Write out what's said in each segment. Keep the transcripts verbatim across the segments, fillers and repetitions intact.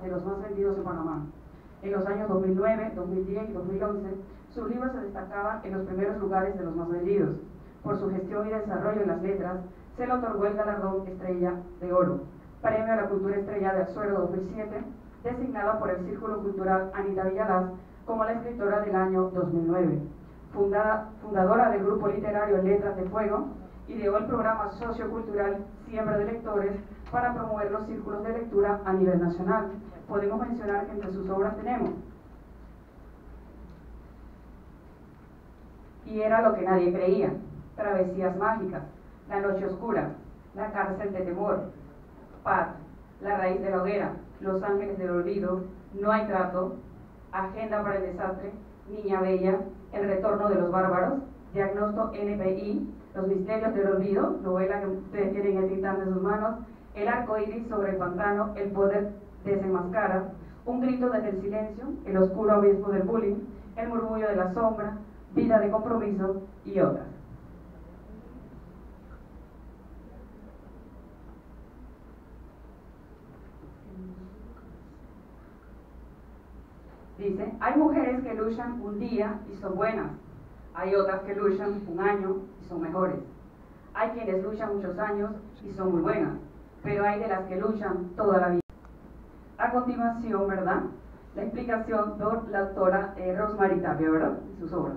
de los más vendidos en Panamá. En los años dos mil nueve, dos mil diez y dos mil once, sus libros se destacaban en los primeros lugares de los más vendidos. Por su gestión y desarrollo en las letras, se le otorgó el galardón Estrella de Oro, Premio a la Cultura Estrella de Azuero dos mil siete, designada por el Círculo Cultural Anita Villalaz como la escritora del año dos mil nueve. Fundada, fundadora del grupo literario Letras de Fuego, ideó el programa sociocultural Siembra de Lectores para promover los círculos de lectura a nivel nacional. Podemos mencionar que entre sus obras tenemos Y era lo que nadie creía, Travesías Mágicas, La Noche Oscura, La Cárcel de Temor, Paz, La Raíz de la Hoguera, Los Ángeles del Olvido, No hay trato, Agenda para el Desastre, Niña Bella, El Retorno de los Bárbaros, Diagnóstico N P I, Los Misterios del Olvido, novela que ustedes tienen en el instante en sus manos, El Arco Iris sobre el Pantano, El Poder desenmascara, Un Grito desde el Silencio, El Oscuro Abismo del Bullying, El Murmullo de la Sombra, Vida de Compromiso y otras. Dice, hay mujeres que luchan un día y son buenas, hay otras que luchan un año y son mejores. Hay quienes luchan muchos años y son muy buenas, pero hay de las que luchan toda la vida. A continuación, ¿verdad?, la explicación por la autora eh, Rosemary Tapia, ¿verdad?, en sus obras.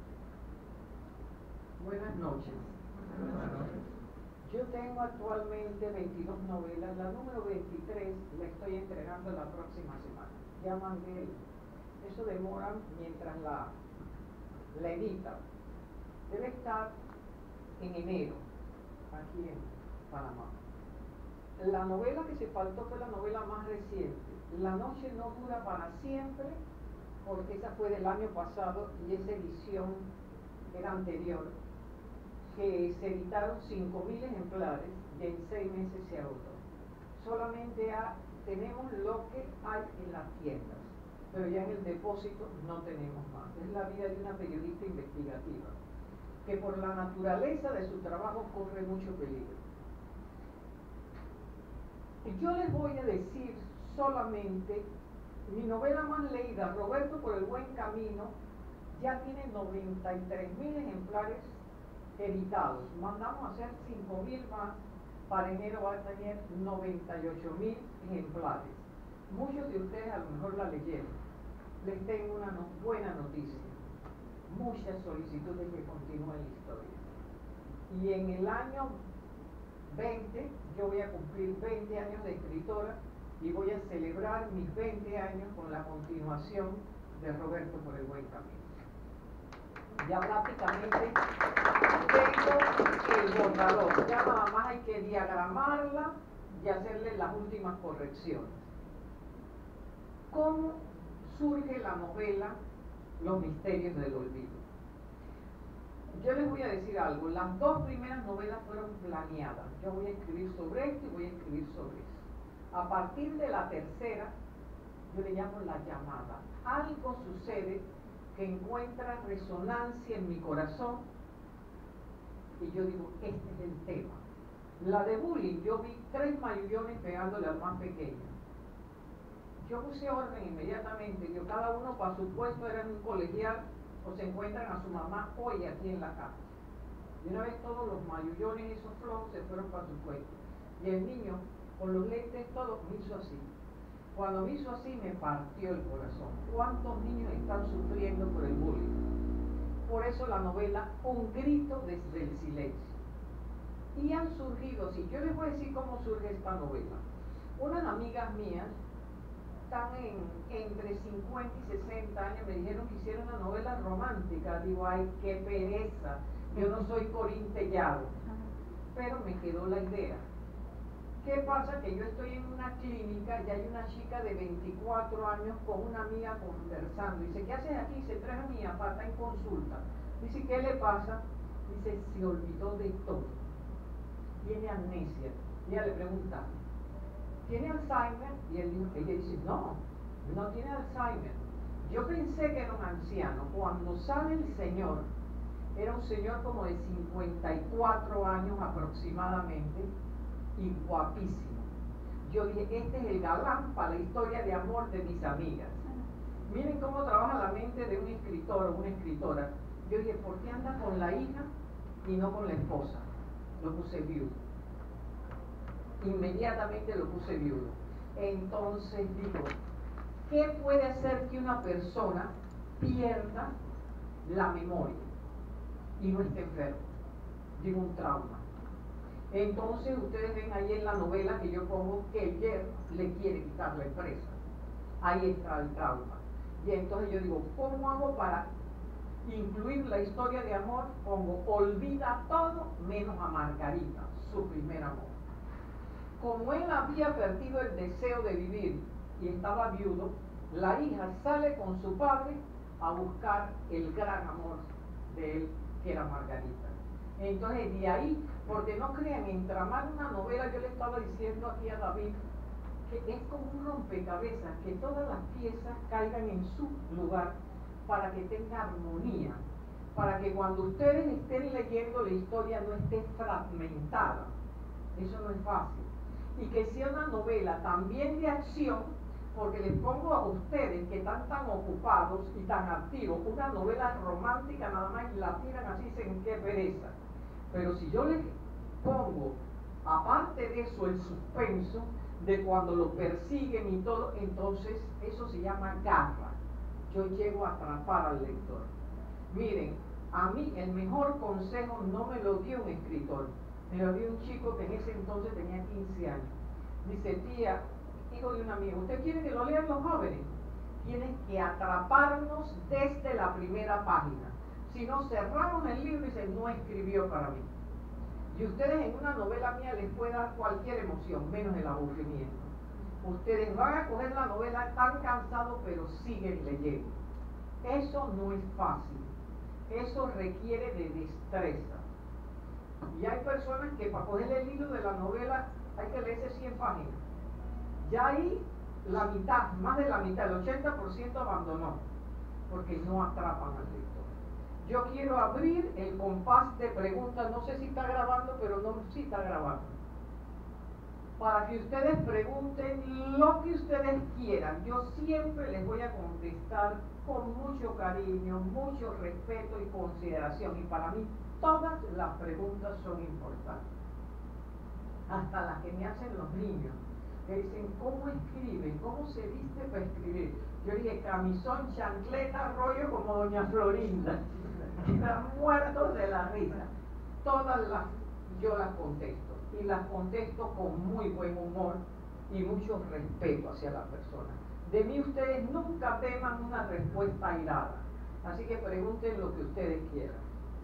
Buenas noches. Buenas noches. Yo tengo actualmente veintidós novelas, la número veintitrés la estoy entregando la próxima semana. Ya mandé, eso demora mientras la, la edita. Debe estar en enero, aquí en Panamá. La novela que se faltó fue la novela más reciente, La Noche no dura para siempre, porque esa fue del año pasado y esa edición era anterior, que se editaron cinco mil ejemplares y en seis meses se agotó. Solamente ha, tenemos lo que hay en las tiendas, pero ya en el depósito no tenemos más. Es la vida de una periodista investigativa, que por la naturaleza de su trabajo corre mucho peligro. Yo les voy a decir solamente, mi novela más leída, Roberto por el Buen Camino, ya tiene noventa y tres mil ejemplares editados. Mandamos a hacer cinco mil más, para enero va a tener noventa y ocho mil ejemplares. Muchos de ustedes a lo mejor la leyeron. Les tengo una no, buena noticia, muchas solicitudes que continúen la historia. Y en el año veinte, yo voy a cumplir veinte años de escritora y voy a celebrar mis veinte años con la continuación de Roberto por el Buen Camino. Ya prácticamente tengo el borrador, ya nada más hay que diagramarla y hacerle las últimas correcciones. ¿Cómo surge la novela Los Misterios del Olvido? Yo les voy a decir algo, las dos primeras novelas fueron planeadas. Yo voy a escribir sobre esto y voy a escribir sobre eso. A partir de la tercera, yo le llamo la llamada. Algo sucede que encuentra resonancia en mi corazón y yo digo, este es el tema. La de bullying, yo vi tres mayullones pegándole al más pequeño. Yo puse orden inmediatamente, yo cada uno para su puesto era en un colegial o se encuentran a su mamá hoy aquí en la casa. Y una vez todos los mayullones y esos flojos se fueron para su puesto. Y el niño, con los lentes todos, me hizo así. Cuando me hizo así me partió el corazón. ¿Cuántos niños están sufriendo por el bullying? Por eso la novela Un Grito desde el Silencio. Y han surgido, sí, yo les voy a decir cómo surge esta novela. Unas amigas mías están en, entre cincuenta y sesenta años, me dijeron que hiciera una novela romántica. Digo, ay, qué pereza, yo no soy Corín Tellado. Pero me quedó la idea. ¿Qué pasa? Que yo estoy en una clínica y hay una chica de veinticuatro años con una amiga conversando. Dice, ¿qué haces aquí? Se trae a mi papá, está en consulta. Dice, ¿qué le pasa? Dice, se olvidó de todo. Tiene amnesia. Y ella le pregunta, ¿tiene Alzheimer? Y él dijo, ella dice, no, no tiene Alzheimer. Yo pensé que era un anciano. Cuando sale el señor, era un señor como de cincuenta y cuatro años aproximadamente, y guapísimo. yo dije, este es el galán para la historia de amor de mis amigas. Miren cómo trabaja la mente de un escritor o una escritora. Yo dije, ¿por qué anda con la hija y no con la esposa? Lo puse viudo. Inmediatamente lo puse viudo. Entonces digo, ¿qué puede hacer que una persona pierda la memoria y no esté enfermo? Digo, un trauma. Entonces ustedes ven ahí en la novela que yo pongo que el yerno le quiere quitar la empresa. Ahí está el trauma. Y entonces yo digo, ¿cómo hago para incluir la historia de amor? Pongo, olvida todo menos a Margarita, su primer amor. Como él había perdido el deseo de vivir y estaba viudo, la hija sale con su padre a buscar el gran amor de él, que era Margarita. Entonces de ahí, porque no crean, entramar una novela, yo le estaba diciendo aquí a David, que es como un rompecabezas, que todas las piezas caigan en su lugar para que tenga armonía, para que cuando ustedes estén leyendo la historia no esté fragmentada. Eso no es fácil. Y que sea una novela también de acción, porque les pongo a ustedes que están tan ocupados y tan activos, una novela romántica nada más y la tiran así sin qué pereza. Pero si yo les pongo, aparte de eso, el suspenso de cuando lo persiguen y todo, entonces eso se llama garra. Yo llego a atrapar al lector. Miren, a mí el mejor consejo no me lo dio un escritor, me lo dio un chico que en ese entonces tenía quince años. Dice, tía, hijo de un amigo, ¿usted quiere que lo lean los jóvenes? Tienen que atraparnos desde la primera página. Si no, cerramos el libro y se no escribió para mí. Y ustedes en una novela mía les puede dar cualquier emoción, menos el aburrimiento. Ustedes van a coger la novela tan cansados, pero siguen leyendo. Eso no es fácil. Eso requiere de destreza. Y hay personas que para coger el hilo de la novela hay que leerse cien páginas. Ya ahí la mitad, más de la mitad, el ochenta por ciento abandonó, porque no atrapan al lector. Yo quiero abrir el compás de preguntas, no sé si está grabando, pero no, sí está grabando. Para que ustedes pregunten lo que ustedes quieran. Yo siempre les voy a contestar con mucho cariño, mucho respeto y consideración. Y para mí todas las preguntas son importantes. Hasta las que me hacen los niños. Que dicen, ¿cómo escriben? ¿Cómo se viste para escribir? Yo dije, camisón, chancleta, rollo como doña Florinda. Están muertos de la risa. Todas las, yo las contesto. Y las contesto con muy buen humor y mucho respeto hacia la persona. De mí ustedes nunca teman una respuesta airada. Así que pregunten lo que ustedes quieran.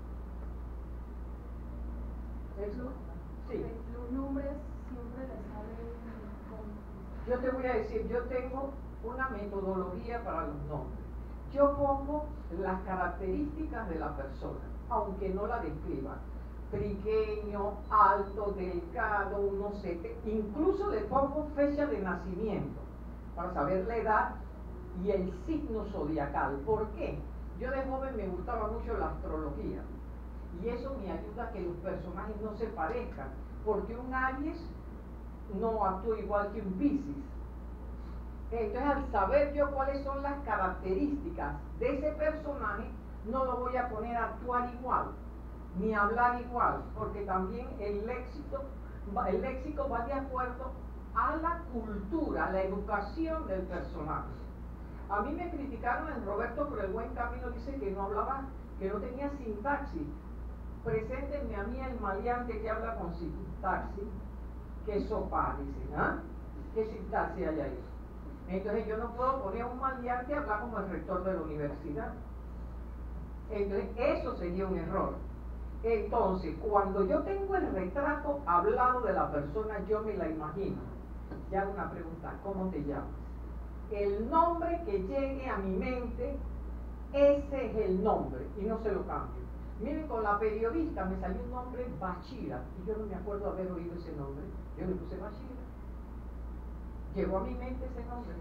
¿Eso? Sí. Los nombres siempre les salen con... Yo te voy a decir, yo tengo una metodología para los nombres. Yo pongo las características de la persona, aunque no la describa. Pequeño, alto, delgado, unos setenta, incluso le pongo fecha de nacimiento para saber la edad y el signo zodiacal. ¿Por qué? Yo de joven me gustaba mucho la astrología y eso me ayuda a que los personajes no se parezcan, porque un Aries no actúa igual que un Piscis. Entonces, al saber yo cuáles son las características de ese personaje, no lo voy a poner a actuar igual ni hablar igual, porque también el léxico, el léxico va de acuerdo a la cultura, a la educación del personaje. A mí me criticaron en Roberto por el buen camino, dice que no hablaba, que no tenía sintaxis. Preséntenme a mí el maleante que habla con sintaxis, que sopa, dicen, ¿ah? ¿Qué sintaxis hay ahí? Entonces yo no puedo poner a un maleante a hablar como el rector de la universidad. Entonces eso sería un error. Entonces, cuando yo tengo el retrato hablado de la persona, yo me la imagino. Y hago una pregunta, ¿cómo te llamas? El nombre que llegue a mi mente, ese es el nombre, y no se lo cambio. Miren, con la periodista me salió un nombre Bachira, y yo no me acuerdo haber oído ese nombre. Yo le puse Bachira. Llegó a mi mente ese nombre.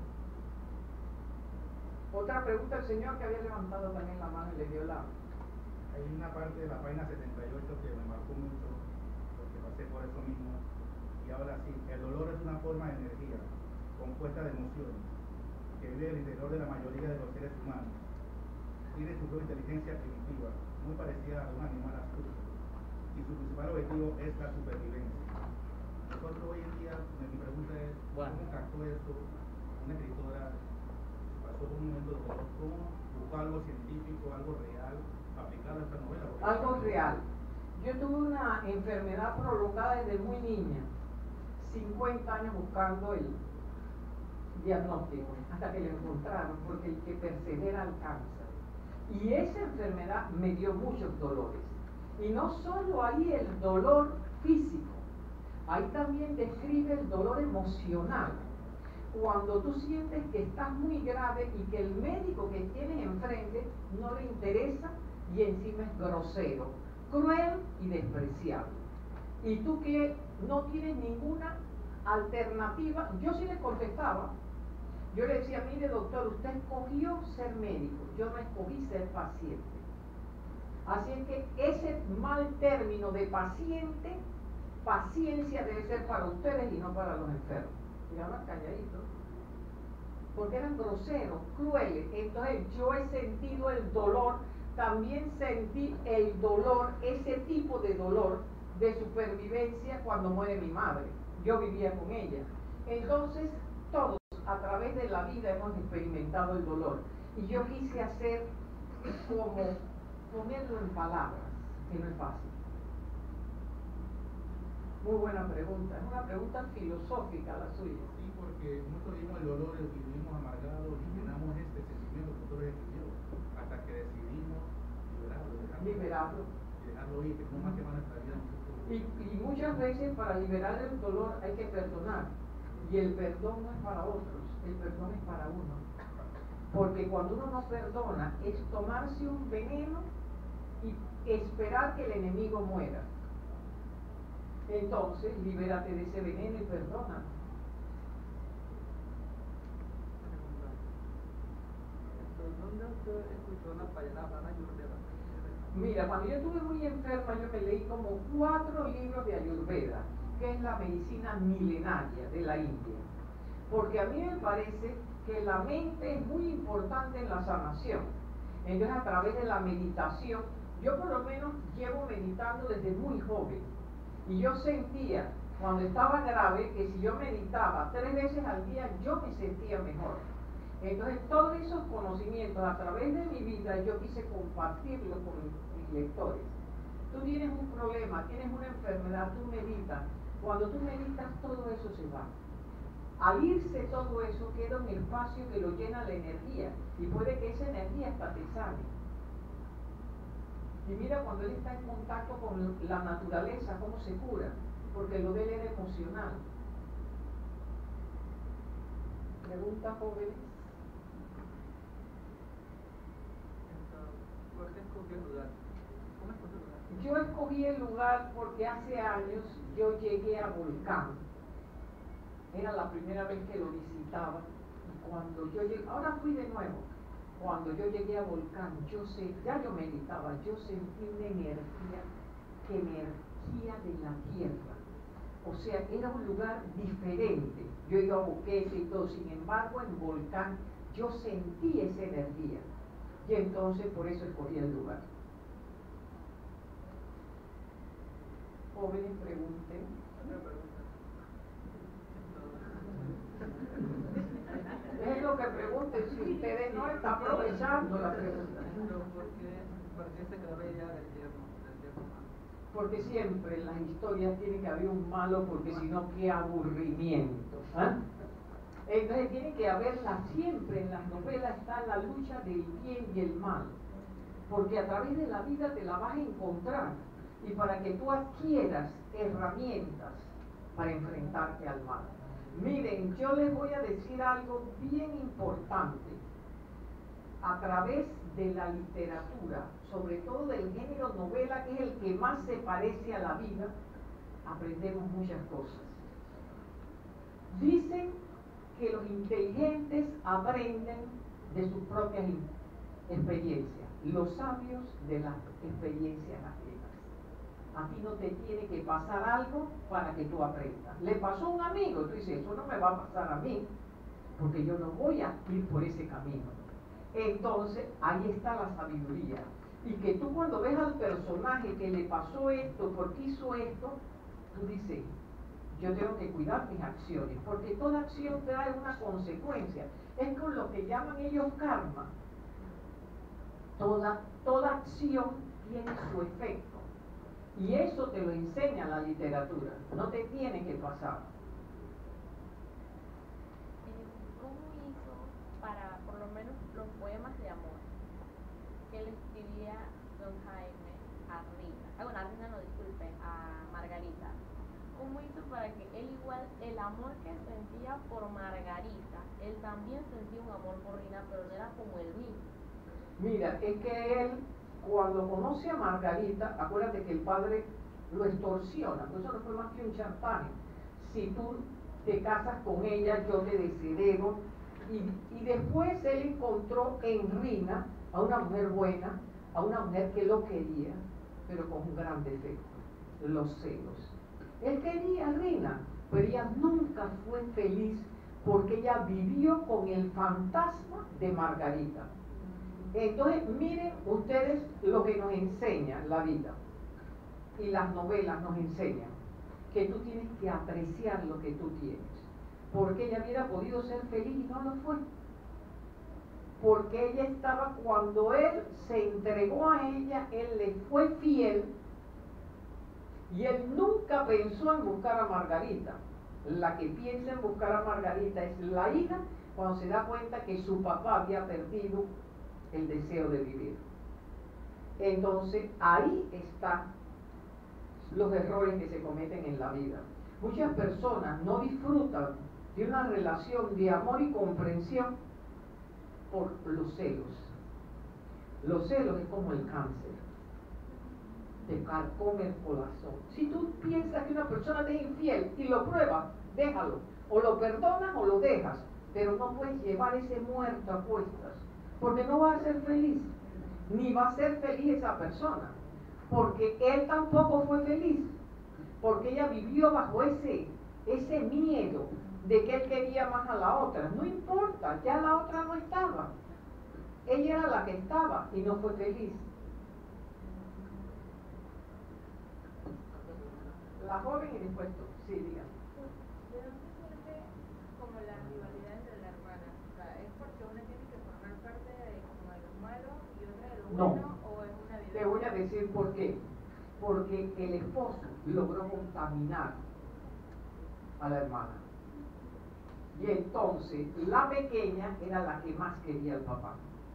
Otra pregunta, el señor que había levantado también la mano y le dio la... Hay una parte de la página setenta y ocho que me marcó mucho, porque pasé por eso mismo, y y habla así: el dolor es una forma de energía compuesta de emociones que vive en el interior de la mayoría de los seres humanos. Tiene su propia inteligencia primitiva, muy parecida a un animal astuto, y su principal objetivo es la supervivencia. Nosotros hoy en día, mi pregunta es, bueno, ¿cómo captó esto una escritora? Pasó por un momento de dolor, ¿cómo buscó algo científico, algo real, aplicado a esta novela? Porque algo real. Yo tuve una enfermedad prolongada desde muy niña, cincuenta años buscando el diagnóstico, hasta que lo encontraron, porque el que persevera alcanza. Y esa enfermedad me dio muchos dolores. Y no solo ahí el dolor físico, ahí también describe el dolor emocional. Cuando tú sientes que estás muy grave y que el médico que tienes enfrente no le interesa y encima es grosero, cruel y despreciable. Y tú que no tienes ninguna alternativa, yo sí le contestaba. Yo le decía: mire doctor, usted escogió ser médico, yo no escogí ser paciente. Así es que ese mal término de paciente, paciencia debe ser para ustedes y no para los enfermos. Y ahora calladitos, porque eran groseros, crueles. Entonces yo he sentido el dolor, también sentí el dolor, ese tipo de dolor de supervivencia cuando muere mi madre. Yo vivía con ella. Entonces todos a través de la vida hemos experimentado el dolor. Y yo quise hacer como ponerlo en palabras, que no es fácil. Muy buena pregunta, es una pregunta filosófica la suya. Sí, porque nosotros vivimos el dolor y vivimos amargados y llenamos este sentimiento que nosotros escribimos hasta que decidimos liberarlo, dejarlo, liberarlo. Y dejarlo ir, que no más que más nuestra vida. Y, y muchas veces para liberar el dolor hay que perdonar. Y el perdón no es para otros, el perdón es para uno. Porque cuando uno no perdona es tomarse un veneno y esperar que el enemigo muera. Entonces, libérate de ese veneno y perdona. ¿Dónde usted escuchó la palabra Ayurveda? Mira, cuando yo estuve muy enferma, yo me leí como cuatro libros de Ayurveda, que es la medicina milenaria de la India. Porque a mí me parece que la mente es muy importante en la sanación. Entonces, a través de la meditación, yo por lo menos llevo meditando desde muy joven. Y yo sentía, cuando estaba grave, que si yo meditaba tres veces al día, yo me sentía mejor. Entonces, todos esos conocimientos a través de mi vida, yo quise compartirlos con mis lectores. Tú tienes un problema, tienes una enfermedad, tú meditas. Cuando tú meditas, todo eso se va. Al irse todo eso, queda un espacio que lo llena la energía. Y puede que esa energía hasta te sane. Y mira, cuando él está en contacto con la naturaleza, cómo se cura, porque lo de él era emocional. Pregunta, jóvenes. ¿Por qué escogió el lugar? ¿Cómo escogió el lugar? Yo escogí el lugar porque hace años yo llegué a Volcán. Era la primera vez que lo visitaba. Y cuando yo llegué, ahora fui de nuevo. Cuando yo llegué a Volcán, yo sé, ya yo meditaba, yo sentí una energía, que energía de la tierra. O sea, era un lugar diferente. Yo iba a Boquete y todo, sin embargo, en Volcán yo sentí esa energía. Y entonces por eso escogí el lugar. Jóvenes, pregunten. Otra pregunta. Es lo que pregunten, si ustedes no están aprovechando la pregunta. Pero ¿por qué, por qué se quedó la idea del yerno, del yerno malo? Porque siempre en las historias tiene que haber un malo, porque si no, qué aburrimiento. ¿eh? Entonces tiene que haberla siempre, en las novelas está la lucha del bien y el mal. Porque a través de la vida te la vas a encontrar. Y para que tú adquieras herramientas para enfrentarte al mal. Miren, yo les voy a decir algo bien importante. A través de la literatura, sobre todo del género novela, que es el que más se parece a la vida, aprendemos muchas cosas. Dicen que los inteligentes aprenden de sus propias experiencias, los sabios de las experiencias ajenas. a ti no te tiene que pasar algo para que tú aprendas. Le pasó a un amigo, tú dices, eso no me va a pasar a mí, porque yo no voy a ir por ese camino. Entonces, ahí está la sabiduría. Y que tú cuando ves al personaje que le pasó esto, porque hizo esto, tú dices, yo tengo que cuidar mis acciones, porque toda acción trae una consecuencia. Es con lo que llaman ellos karma. Toda, toda acción tiene su efecto. Y eso te lo enseña la literatura. No te tiene que pasar. ¿Cómo hizo para, por lo menos, los poemas de amor que le escribía don Jaime a Rina? Ah, bueno, a Rina no, disculpe, a Margarita. ¿Cómo hizo para que él igual, el amor que sentía por Margarita, él también sentía un amor por Rina, pero no era como el mismo? Mira, es que él, cuando conoce a Margarita, acuérdate que el padre lo extorsiona, por eso no fue más que un chantaje. Si tú te casas con ella, yo te desheredo. Y, y después él encontró en Rina a una mujer buena, a una mujer que lo quería, pero con un gran defecto, los celos. Él quería a Rina, pero ella nunca fue feliz porque ella vivió con el fantasma de Margarita. Entonces, miren ustedes lo que nos enseña la vida y las novelas nos enseñan, que tú tienes que apreciar lo que tú tienes, porque ella hubiera podido ser feliz y no lo fue, porque ella estaba, cuando él se entregó a ella, él le fue fiel. Y él nunca pensó en buscar a Margarita. La que piensa en buscar a Margarita es la hija cuando se da cuenta que su papá había perdido el deseo de vivir. Entonces, ahí están los errores que se cometen en la vida. Muchas personas no disfrutan de una relación de amor y comprensión por los celos. Los celos es como el cáncer. Te carcome el corazón. Si tú piensas que una persona te es infiel y lo pruebas, déjalo. O lo perdonas o lo dejas. Pero no puedes llevar ese muerto a cuestas, porque no va a ser feliz. Ni va a ser feliz esa persona. Porque él tampoco fue feliz. Porque ella vivió bajo ese, ese miedo de que él quería más a la otra. No importa, ya la otra no estaba. Ella era la que estaba y no fue feliz. La joven y después tú. Sí, diga. ¿De dónde surge como la rivalidad entre las hermanas? O sea, ¿es porque una tiene que formar parte de, como de lo malo y otra de lo No. bueno? ¿O es una vivencia? Te voy a decir por qué. Porque el esposo logró contaminar a la hermana. Y entonces la pequeña era la que más quería al papá.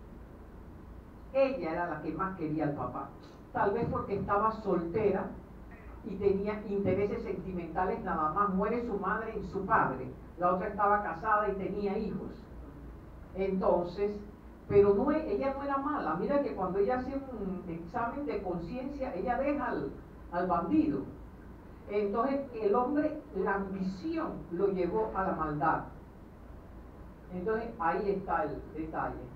Ella era la que más quería al papá. Tal vez porque estaba soltera y tenía intereses sentimentales nada más. Muere su madre y su padre. La otra estaba casada y tenía hijos. Entonces, pero no, ella no era mala. Mira que cuando ella hace un examen de conciencia, ella deja al, al bandido. Entonces el hombre, la ambición lo llevó a la maldad. Entonces ahí está el detalle.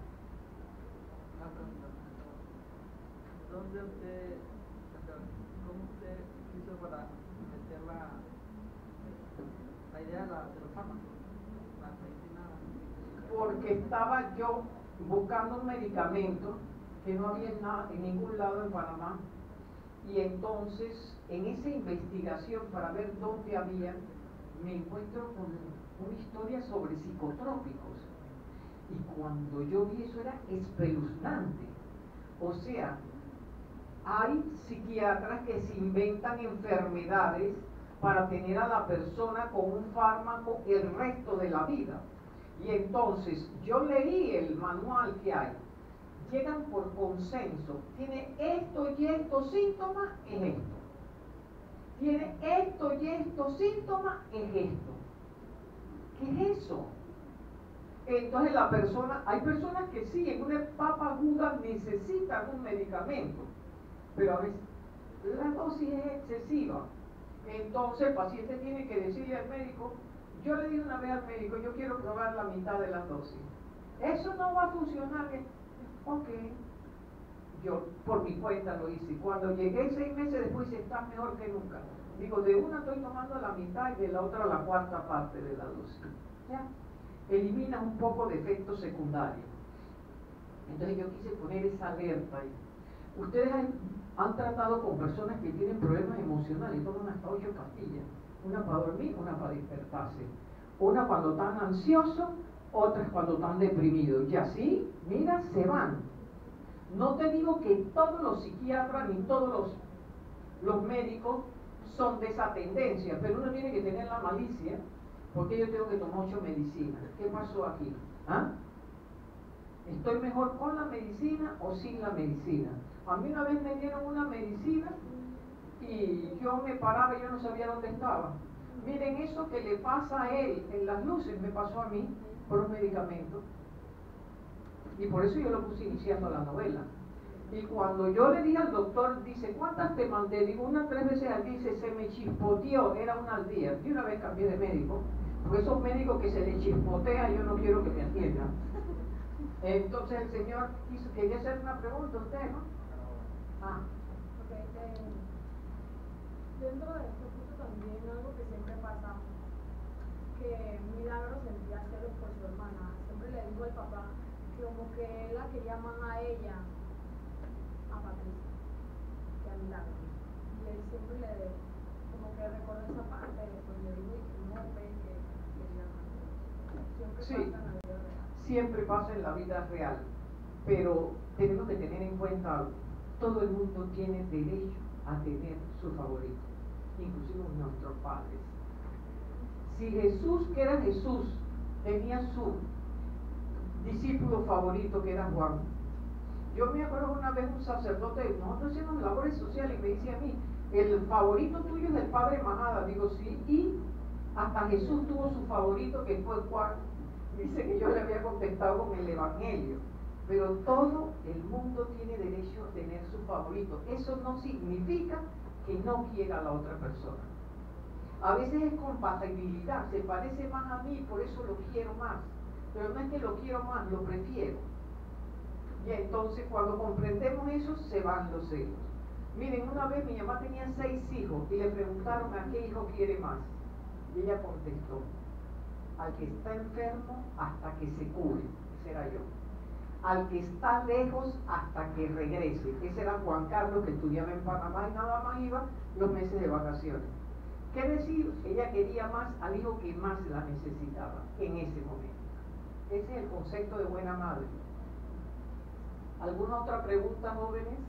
¿Dónde usted, cómo usted hizo para meter la, la idea de, la, de los fármacos, la medicina? Porque estaba yo buscando un medicamento que no había en, nada, en ningún lado en Panamá, y entonces en esa investigación para ver dónde había, me encuentro con una historia sobre psicotrópicos, y cuando yo vi eso era espeluznante. O sea, hay psiquiatras que se inventan enfermedades para tener a la persona con un fármaco el resto de la vida. Y entonces yo leí el manual que hay. Llegan por consenso. Tiene esto y estos síntomas, es esto. Tiene esto y estos síntomas, es esto. ¿Qué es eso? Entonces la persona, hay personas que sí, en una etapa aguda necesitan un medicamento, pero a veces la dosis es excesiva. Entonces el paciente tiene que decirle al médico, yo le dije una vez al médico, yo quiero probar la mitad de las dosis. Eso no va a funcionar. Ok, yo por mi cuenta lo hice. Cuando llegué seis meses después, estás mejor que nunca. Digo, de una estoy tomando la mitad y de la otra la cuarta parte de la dosis. ¿Ya? Elimina un poco de efectos secundarios. Entonces yo quise poner esa alerta ahí. Ustedes han, han tratado con personas que tienen problemas emocionales y toman hasta ocho pastillas. Una para dormir, una para despertarse. Una cuando están ansiosos, otras cuando están deprimidos. Y así, mira, se van. No te digo que todos los psiquiatras ni todos los, los médicos son de esa tendencia, pero uno tiene que tener la malicia, porque yo tengo que tomar ocho medicinas. ¿Qué pasó aquí? ¿Ah? ¿Estoy mejor con la medicina o sin la medicina? A mí una vez me dieron una medicina y yo me paraba y yo no sabía dónde estaba. Miren, eso que le pasa a él en las luces me pasó a mí por un medicamento. Y por eso yo lo puse iniciando la novela. Y cuando yo le dije al doctor, dice, ¿cuántas te mandé? Digo, una tres veces al día. Dice, se me chispoteó, era una al día. Y una vez cambié de médico, porque esos médicos que se les chispotea, yo no quiero que me atiendan. Entonces el señor quiso, quería hacer una pregunta a usted, ¿no? Ah. Ok, eh, dentro de este punto también algo que siempre pasa, que Milagro sentía celos por su hermana. Siempre le dijo al papá que como que él la quería más a ella, a Patricia, que a Milagro. Y él siempre le, como que recordó esa parte, pues le dijo que no ve que quería más. Siempre Sí. pasa en la vida real. Siempre pasa en la vida real, pero tenemos que tener en cuenta algo. Todo el mundo tiene derecho a tener su favorito, inclusive nuestros padres. Si Jesús, que era Jesús, tenía su discípulo favorito, que era Juan. Yo me acuerdo una vez un sacerdote, nosotros hacíamos labores sociales y me decía a mí, el favorito tuyo es el Padre Majada. Digo, sí, y hasta Jesús tuvo su favorito, que fue Juan. Dice que yo le había contestado con el Evangelio, pero todo el mundo tiene derecho a tener su favorito. Eso no significa que no quiera a la otra persona. A veces es compatibilidad, se parece más a mí, por eso lo quiero más, pero no es que lo quiero más, lo prefiero. Y entonces cuando comprendemos eso, se van los celos. Miren, una vez mi mamá tenía seis hijos y le preguntaron a qué hijo quiere más, y ella contestó, al que está enfermo hasta que se cure. Ese era yo. Al que está lejos hasta que regrese. Ese era Juan Carlos, que estudiaba en Panamá y nada más iba los meses de vacaciones. ¿Qué decir? Ella quería más al hijo que más la necesitaba en ese momento. Ese es el concepto de buena madre. ¿Alguna otra pregunta, jóvenes?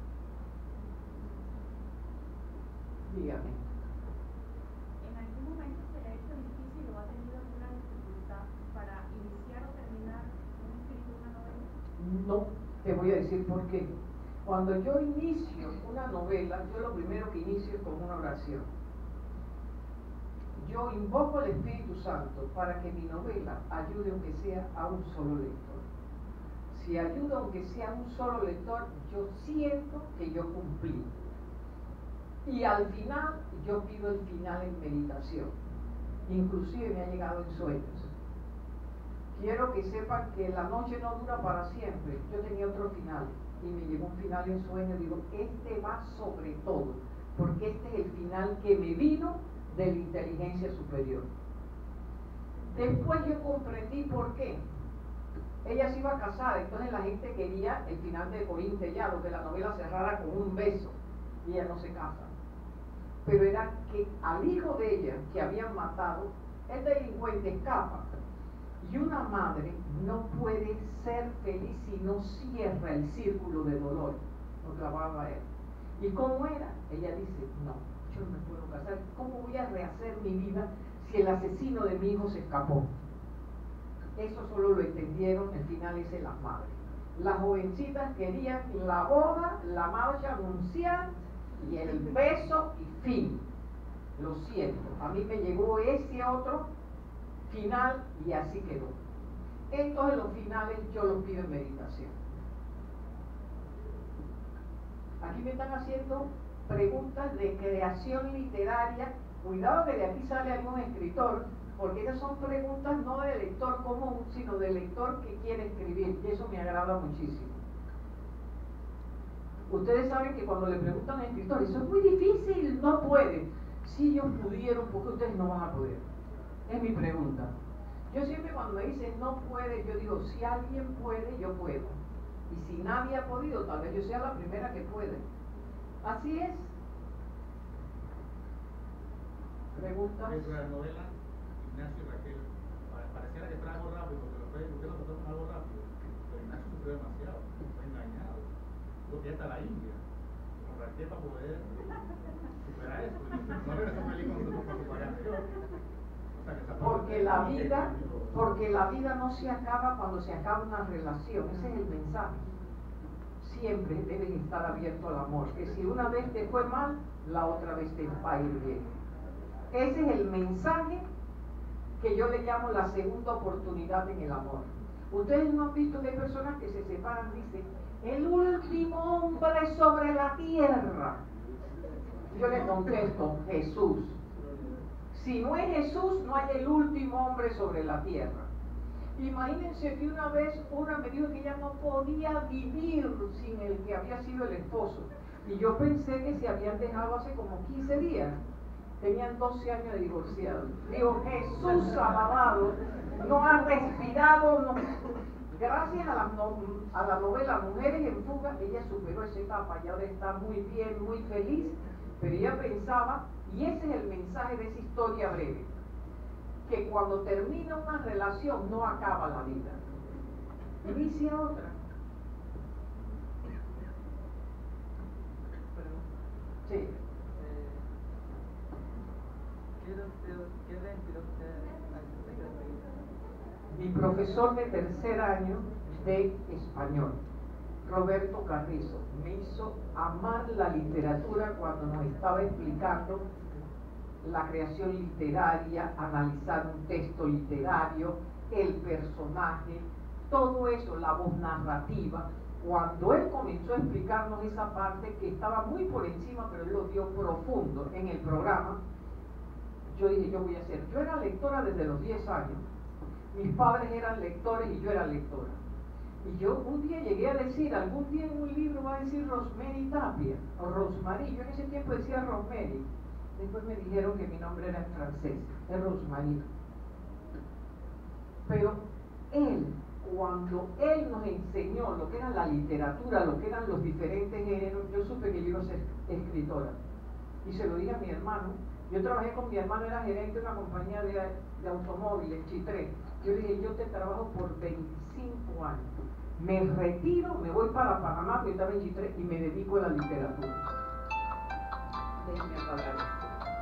Dígame. ¿En algún momento se le ha hecho difícil o ha tenido alguna dificultad para iniciar o terminar un escrito, una novela? No, te voy a decir por qué. Cuando yo inicio una novela, yo lo primero que inicio es con una oración. Yo invoco al Espíritu Santo para que mi novela ayude aunque sea a un solo lector. Si ayuda aunque sea a un solo lector, yo siento que yo cumplí. Y al final, yo pido el final en meditación. Inclusive me ha llegado en sueños. Quiero que sepan que la noche no dura para siempre. Yo tenía otro final y me llegó un final en sueño. Digo, este va sobre todo, porque este es el final que me vino de la inteligencia superior. Después yo comprendí por qué. Ella se iba a casar, entonces la gente quería el final de Corín ya, lo que la novela cerrara con un beso, y ella no se casa. Pero era que al hijo de ella, que habían matado, el delincuente escapa. Y una madre no puede ser feliz si no cierra el círculo de dolor. Lo clavaba él. ¿Y cómo era? Ella dice, no, yo no me puedo casar. ¿Cómo voy a rehacer mi vida si el asesino de mi hijo se escapó? Eso solo lo entendieron, el final dice las madres. Las jovencitas querían la boda, la marcha anunciar y el beso y fin. Lo siento, a mí me llegó ese otro final y así quedó. Entonces los finales yo los pido en meditación. Aquí me están haciendo preguntas de creación literaria. Cuidado que de aquí sale algún escritor, porque esas son preguntas no del lector común, sino del lector que quiere escribir, y eso me agrada muchísimo. Ustedes saben que cuando le preguntan a escritores, eso es muy difícil, no pueden. Si ellos pudieron, ¿por qué ustedes no van a poder? Es mi pregunta. Yo siempre cuando me dicen no puede, yo digo, si alguien puede, yo puedo. Y si nadie ha podido, tal vez yo sea la primera que puede. Así es. Preguntas. Dentro de la novela, Ignacio y Raquel, pa- pareciera que trajo rápido, porque lo fue, usted lo trató con algo rápido, pero Ignacio sufrió demasiado, fue engañado, tuvo que ir hasta la India, con Raquel para poder superar eso, y no regresó feliz con su, con su pareja anterior. O sea, que esa parte- Porque la vida, porque la vida no se acaba cuando se acaba una relación, ese es el mensaje. Siempre deben estar abiertos al amor, que si una vez te fue mal, la otra vez te va a ir bien. Ese es el mensaje que yo le llamo la segunda oportunidad en el amor. Ustedes no han visto que hay personas que se separan, dicen, el último hombre sobre la tierra. Yo le contesto, Jesús. Si no es Jesús, no hay el último hombre sobre la tierra. Imagínense que una vez una me dijo que ella no podía vivir sin el que había sido el esposo. Y yo pensé que se habían dejado hace como quince días. Tenían doce años de divorciados. Digo, Jesús alabado, no ha respirado. No. Gracias a la, no, a la novela Mujeres en Fuga, ella superó esa etapa y ahora está muy bien, muy feliz. Pero ella pensaba, y ese es el mensaje de esa historia breve, que cuando termina una relación no acaba la vida, inicia otra. Sí. Eh, ¿qué, era usted- ¿Qué le inspiró a usted a escribir? Mi profesor de tercer año de español, Roberto Carrizo, me hizo amar la literatura cuando nos estaba explicando la creación literaria, analizar un texto literario, el personaje, todo eso, la voz narrativa. Cuando él comenzó a explicarnos esa parte que estaba muy por encima, pero él lo dio profundo en el programa, yo dije, yo voy a hacer. Yo era lectora desde los diez años. Mis padres eran lectores y yo era lectora. Y yo un día llegué a decir, algún día en un libro va a decir Rosemary Tapia, o Rosemary. Yo en ese tiempo decía Rosemary. Después me dijeron que mi nombre era en francés, es Rosemary. Pero él, cuando él nos enseñó lo que era la literatura, lo que eran los diferentes géneros, yo supe que yo iba a ser escritora. Y se lo dije a mi hermano. Yo trabajé con mi hermano, era gerente de una compañía de, de automóviles, Chitré. Yo le dije, yo te trabajo por veinticinco años. Me retiro, me voy para Panamá, porque estaba en Chitré, y me dedico a la literatura. Déjenme apagar esto.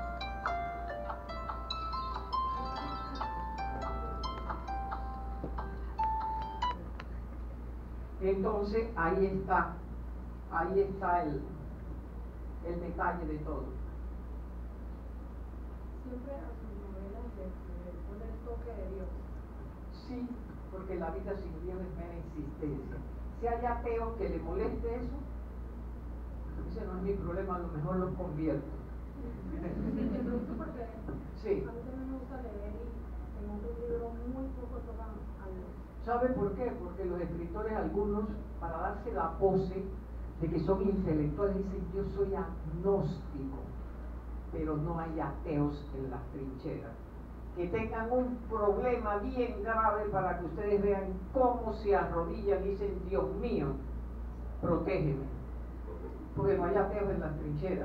Entonces, ahí está, ahí está el, el detalle de todo. Siempre a sus novelas le, le pone el toque de Dios. Sí, porque la vida sin Dios es mera existencia. Si hay ateos que le moleste eso, ese no es mi problema, a lo mejor los convierto. Y te pregunto porque Sí. a mí también me gusta leer y en otros libros muy poco tocan a Dios. ¿Sabe por qué? Porque los escritores, algunos, para darse la pose de que son intelectuales, dicen, yo soy agnóstico, pero no hay ateos en las trincheras. Que tengan un problema bien grave para que ustedes vean cómo se arrodillan y dicen, Dios mío, protégeme. Porque no hay ateos en las trincheras.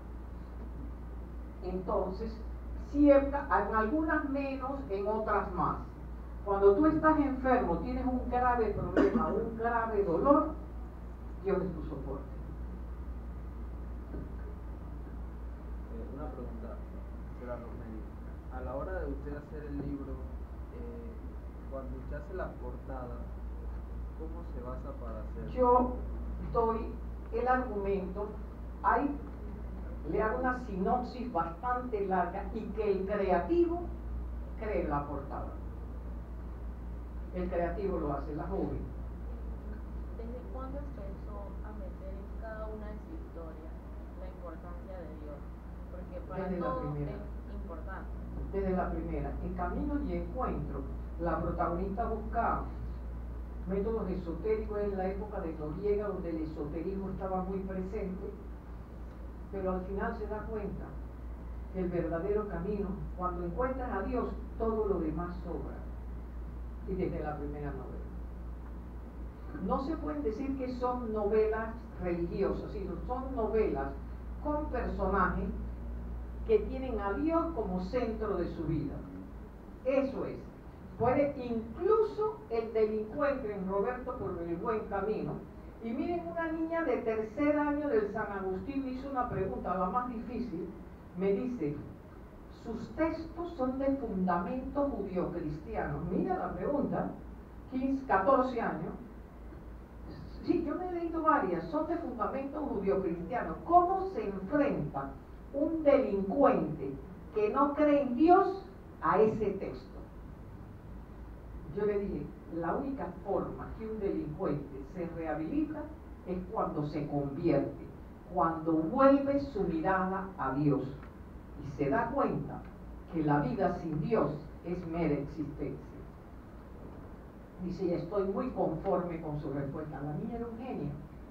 Entonces, siempre, en algunas menos, en otras más. Cuando tú estás enfermo, tienes un grave problema, un grave dolor, Dios es tu soporte. Eh, una pregunta, señora Rosemary. A la hora de usted hacer el libro, eh, cuando usted hace la portada, ¿cómo se basa para hacerlo? Yo doy el argumento, hay, le hago una sinopsis bastante larga y que el creativo cree la portada. El creativo lo hace, la joven. ¿Desde cuándo empezó a meter en cada una de sus historias la importancia de Dios? Porque para Desde la todos primera. es importante. Desde la primera, en Caminos y Encuentros, la protagonista busca métodos esotéricos en la época de Noriega, donde el esoterismo estaba muy presente, pero al final se da cuenta que el verdadero camino, cuando encuentras a Dios, todo lo demás sobra. Y desde la primera novela. No se pueden decir que son novelas religiosas, sino son novelas con personajes que tienen a Dios como centro de su vida. Eso es. Puede incluso el delincuente en Roberto por el buen camino. Y miren, una niña de tercer año del San Agustín me hizo una pregunta, la más difícil. Me dice, sus textos son de fundamento judío-cristiano. Mira la pregunta, quince, catorce años. Sí, yo me he leído varias, son de fundamento judío-cristiano. ¿Cómo se enfrenta un delincuente que no cree en Dios a ese texto? Yo le dije, la única forma que un delincuente se rehabilita es cuando se convierte, cuando vuelve su mirada a Dios y se da cuenta que la vida sin Dios es mera existencia. Dice, y estoy muy conforme con su respuesta. La niña era un genio.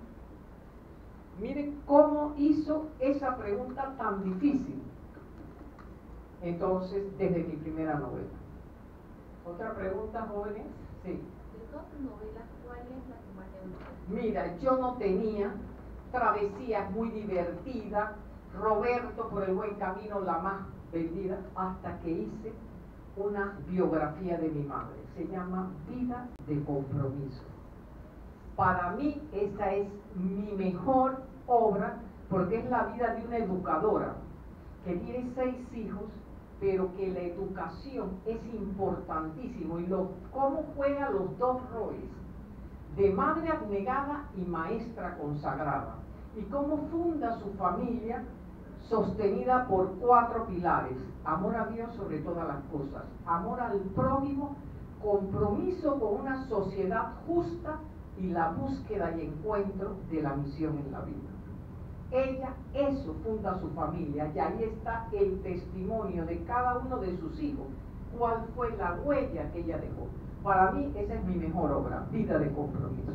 Miren cómo hizo esa pregunta tan difícil. Entonces, desde mi primera novela. ¿Otra pregunta, jóvenes? Sí. De todas tus novelas, ¿cuál es la que más te gusta? Mira, yo no tenía travesías muy divertidas, Roberto por el buen camino, la más vendida, hasta que hice una biografía de mi madre. Se llama Vida de Compromiso. Para mí esa es mi mejor obra, porque es la vida de una educadora que tiene seis hijos, pero que la educación es importantísimo, y lo, cómo juega los dos roles de madre abnegada y maestra consagrada, y cómo funda su familia sostenida por cuatro pilares: amor a Dios sobre todas las cosas, amor al prójimo, compromiso con una sociedad justa y la búsqueda y encuentro de la misión en la vida. Ella eso funda su familia, y ahí está el testimonio de cada uno de sus hijos, cuál fue la huella que ella dejó. Para mí esa es mi mejor obra, Vida de Compromiso.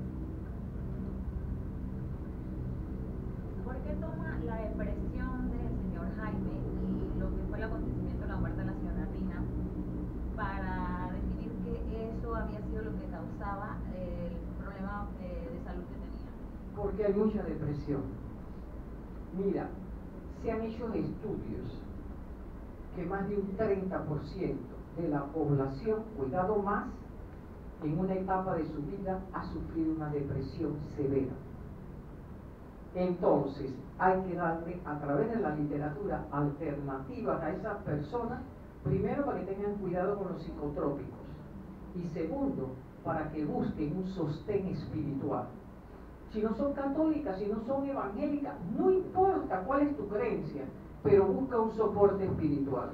¿Por qué toma la depresión del señor Jaime y lo que fue el acontecimiento de la muerte de la señora Rina para definir que eso había sido lo que causaba el problema eh, de salud que tenía? Porque hay mucha depresión. Mira, se han hecho estudios que más de un treinta por ciento de la población, cuidado más, en una etapa de su vida ha sufrido una depresión severa. Entonces, hay que darle a través de la literatura alternativas a esas personas, primero para que tengan cuidado con los psicotrópicos, y segundo, para que busquen un sostén espiritual. Si no son católicas, si no son evangélicas, no importa cuál es tu creencia, pero busca un soporte espiritual.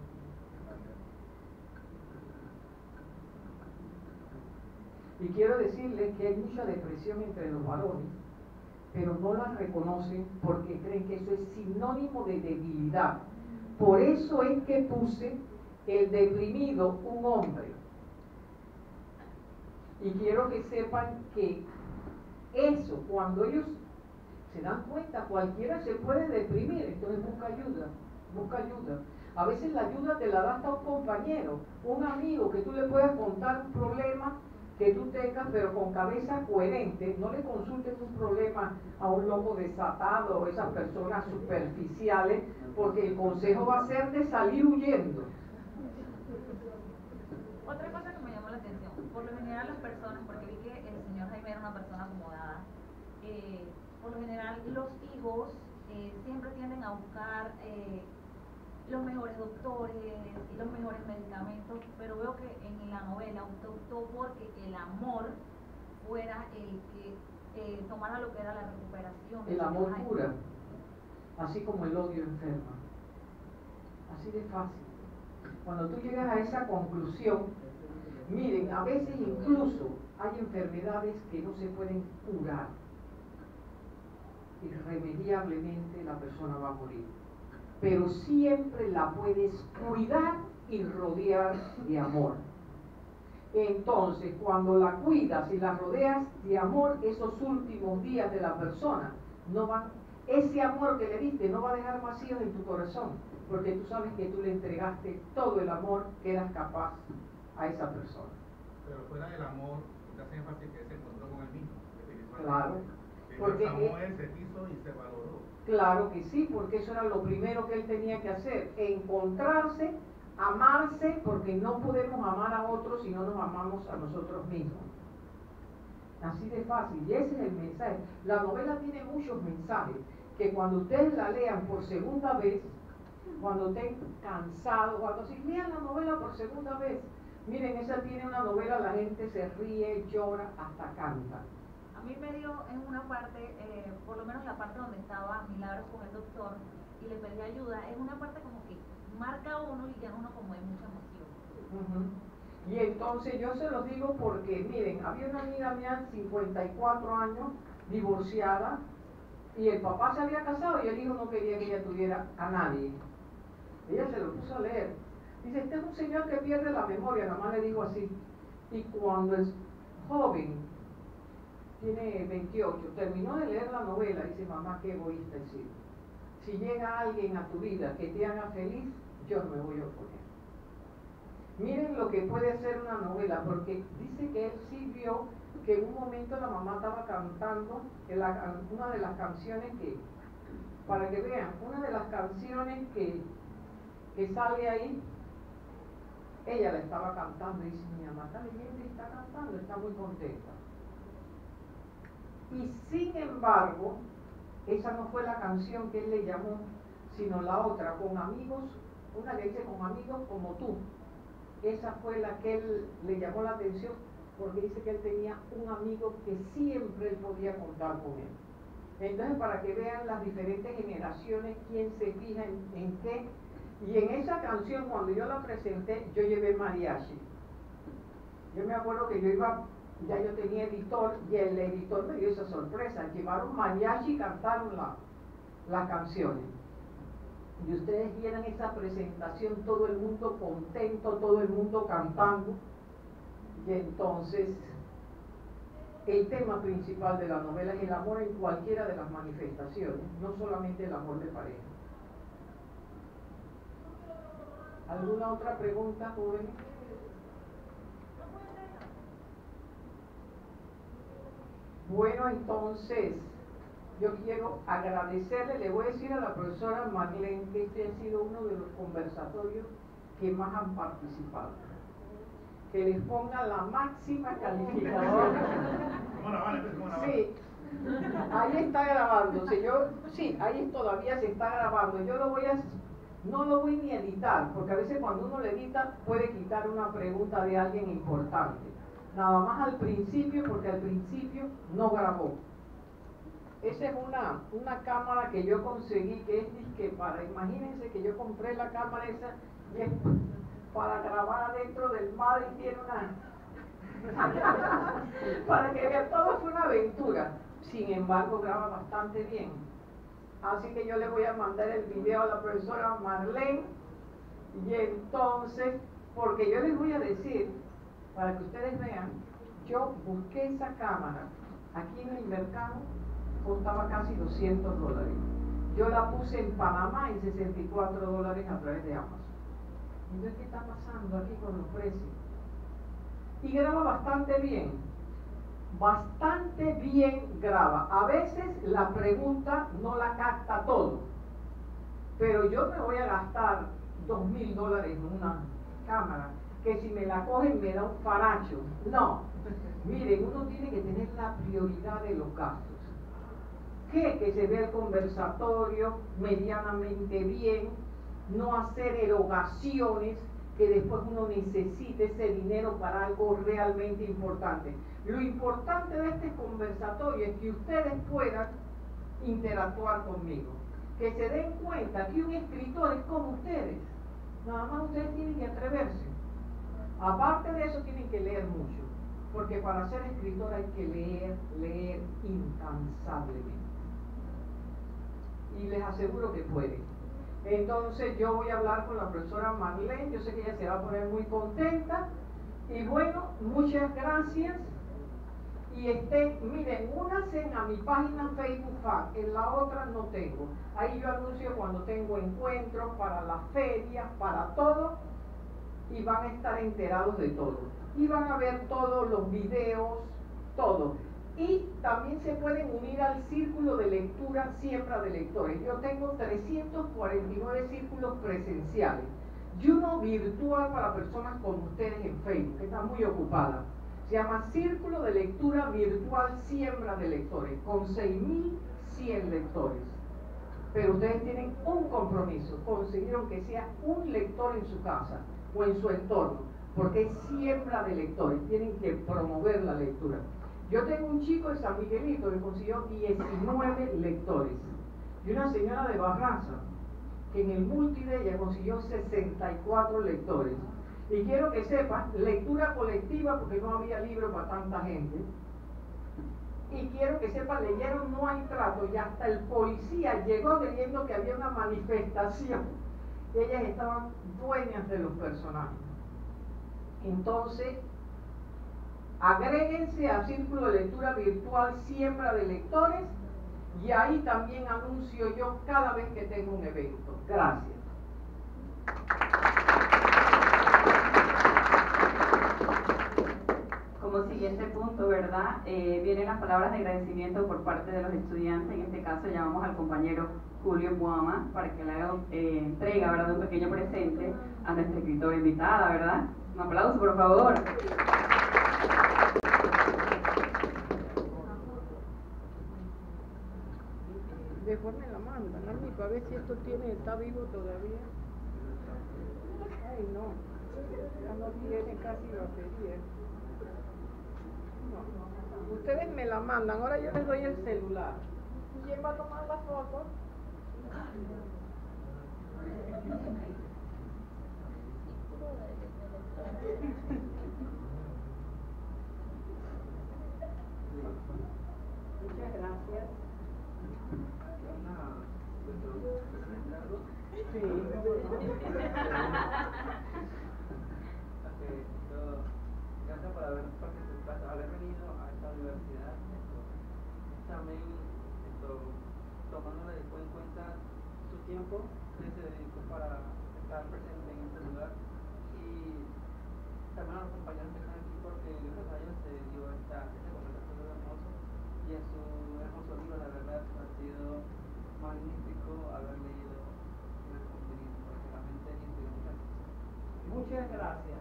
Y quiero decirles que hay mucha depresión entre los varones, pero no la reconocen porque creen que eso es sinónimo de debilidad. Por eso es que puse el deprimido un hombre. Y quiero que sepan que eso, cuando ellos se dan cuenta, cualquiera se puede deprimir, entonces busca ayuda, busca ayuda. A veces la ayuda te la da hasta un compañero, un amigo, que tú le puedas contar un problema que tú tengas, pero con cabeza coherente. No le consultes un problema a un loco desatado o esas personas superficiales, porque el consejo va a ser de salir huyendo. Otra cosa que me llamó la atención, por lo general las personas, porque vi que el señor Jaime era una persona acomodada, eh, por lo general los hijos eh, siempre tienden a buscar eh, los mejores doctores y los mejores medicamentos, pero veo que en la novela usted optó porque el amor fuera el que eh, tomara lo que era la recuperación. El amor cura, así como el odio enferma. Así de fácil. Cuando tú llegas a esa conclusión, miren, a veces incluso hay enfermedades que no se pueden curar. Irremediablemente la persona va a morir. Pero siempre la puedes cuidar y rodear de amor. Entonces, cuando la cuidas y la rodeas de amor, esos últimos días de la persona, no van, ese amor que le diste no va a dejar vacíos en tu corazón, porque tú sabes que tú le entregaste todo el amor que eras capaz a esa persona. Pero fuera del amor, usted hace énfasis que se encontró con él mismo. Claro, porque porque él se quiso y se valoró. Claro que sí, porque eso era lo primero que él tenía que hacer, encontrarse, amarse, porque no podemos amar a otros si no nos amamos a nosotros mismos. Así de fácil, y ese es el mensaje. La novela tiene muchos mensajes, que cuando ustedes la lean por segunda vez, cuando estén cansados, cuando si lean la novela por segunda vez, miren, esa tiene una novela, la gente se ríe, llora, hasta canta. A mí me dio en una parte, eh, por lo menos la parte donde estaba Milagros con el doctor y le pedí ayuda, es una parte como que marca a uno y ya uno como de mucha emoción. Uh-huh. Y entonces yo se los digo porque, miren, había una amiga mía, cincuenta y cuatro años, divorciada, y el papá se había casado y el hijo no quería que ella tuviera a nadie. Ella se lo puso a leer. Dice, este es un señor que pierde la memoria, nada más le digo así. Y cuando es joven, tiene veintiocho, terminó de leer la novela, dice, mamá, qué egoísta he sido. Si llega alguien a tu vida que te haga feliz, yo no me voy a oponer. Miren lo que puede hacer una novela, porque dice que él sí vio que en un momento la mamá estaba cantando la, una de las canciones que, para que vean, una de las canciones que, que sale ahí, ella la estaba cantando y dice, mi mamá está leyendo y está cantando, está muy contenta. Y sin embargo, esa no fue la canción que él le llamó, sino la otra, con amigos, una que dice con amigos como tú. Esa fue la que él le llamó la atención, porque dice que él tenía un amigo que siempre él podía contar con él. Entonces, para que vean las diferentes generaciones, quién se fija en, en qué. Y en esa canción, cuando yo la presenté, yo llevé mariachi. Yo me acuerdo que yo iba, ya yo tenía editor, y el editor me dio esa sorpresa. Llevaron mariachi y cantaron la, las canciones. Y ustedes vieran esa presentación, todo el mundo contento, todo el mundo cantando. Y entonces, el tema principal de la novela es el amor en cualquiera de las manifestaciones, no solamente el amor de pareja. ¿Alguna otra pregunta, jóvenes? Bueno, entonces, yo quiero agradecerle, le voy a decir a la profesora Marlene que este ha sido uno de los conversatorios que más han participado. Que les ponga la máxima calificación. Sí, ahí está grabándose. Yo, sí, ahí todavía se está grabando. Yo lo voy a, no lo voy ni a editar, porque a veces cuando uno le edita puede quitar una pregunta de alguien importante. Nada más al principio, porque al principio no grabó. Esa es una, una cámara que yo conseguí, que es que para, imagínense que yo compré la cámara esa y es para grabar adentro del mar y tiene una... para que vean, todo fue una aventura. Sin embargo, graba bastante bien. Así que yo le voy a mandar el video a la profesora Marlene y entonces, porque yo les voy a decir, para que ustedes vean, yo busqué esa cámara aquí en el mercado, costaba casi doscientos dólares. Yo la puse en Panamá en sesenta y cuatro dólares a través de Amazon. Entonces, ¿qué está pasando aquí con los precios? Y graba bastante bien, bastante bien graba. A veces la pregunta no la capta todo, pero yo me voy a gastar dos mil dólares en una cámara, que si me la cogen me da un faracho. No, miren, uno tiene que tener la prioridad de los gastos. Que, que se vea el conversatorio medianamente bien, no hacer erogaciones que después uno necesite ese dinero para algo realmente importante. Lo importante de este conversatorio es que ustedes puedan interactuar conmigo, que se den cuenta que un escritor es como ustedes, nada más ustedes tienen que atreverse. Aparte de eso tienen que leer mucho, porque para ser escritor hay que leer, leer incansablemente. Y les aseguro que pueden. Entonces yo voy a hablar con la profesora Marlene, yo sé que ella se va a poner muy contenta Y bueno, muchas gracias. Y este, miren, únanse a mi página Facebook Fan, en la otra no tengo. Ahí yo anuncio cuando tengo encuentros, para las ferias, para todo, y van a estar enterados de todo. Y van a ver todos los videos, todo. Y también se pueden unir al círculo de lectura Siembra de Lectores. Yo tengo trescientos cuarenta y nueve círculos presenciales y uno virtual para personas como ustedes en Facebook, que están muy ocupadas. Se llama Círculo de Lectura Virtual Siembra de Lectores, con seis mil cien lectores. Pero ustedes tienen un compromiso, conseguir que sea un lector en su casa o en su entorno, porque es siembra de lectores, tienen que promover la lectura. Yo tengo un chico de San Miguelito que consiguió diecinueve lectores, y una señora de Barraza que en el multi de ella consiguió sesenta y cuatro lectores. Y quiero que sepan, lectura colectiva, porque no había libro para tanta gente. Y quiero que sepan, leyeron No hay trato, y hasta el policía llegó leyendo que había una manifestación. Y ellas estaban dueñas de los personajes. Entonces, agréguense al Círculo de Lectura Virtual Siembra de Lectores, y ahí también anuncio yo cada vez que tengo un evento. Gracias. Como siguiente punto, ¿verdad? Eh, vienen las palabras de agradecimiento por parte de los estudiantes. En este caso llamamos al compañero Julio Buama para que le haga eh, entrega, ¿verdad?, de un pequeño presente a nuestra escritora invitada, ¿verdad? Un aplauso, por favor. Después me la mandan a mí para ver si esto tiene, está vivo todavía. Ay, no, ya no tiene casi batería. No. Ustedes me la mandan, ahora yo les doy el celular. ¿Quién va a tomar la foto? Muchas gracias. Sí. Gracias por haber participado, haber venido a esta universidad. Esto, también esto, tomándole en cuenta su tiempo que se dedicó para estar presente en este lugar, y también a los compañeros que están aquí, porque gracias a ellos se dio esta, esta conversación de hermoso, y en su hermoso libro, la verdad, ha sido magnífico haber leído el contenido, porque realmente es interesante. Muchas gracias.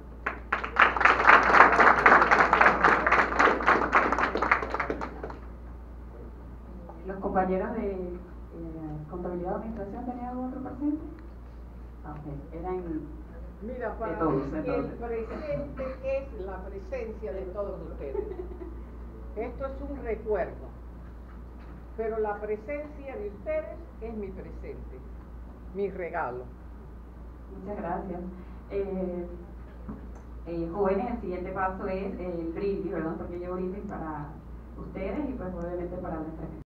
Los compañeros de eh, Contabilidad o Administración, ¿tenían algún otro presente? Ah, ok, eran Mira, para de todos, mí el entonces. presente es la presencia de todos ustedes. Esto es un recuerdo, pero la presencia de ustedes es mi presente, mi regalo. Muchas gracias. Eh, eh, jóvenes, el siguiente paso es el brindis, ¿verdad? Un pequeño brindis para ustedes y pues obviamente para nuestra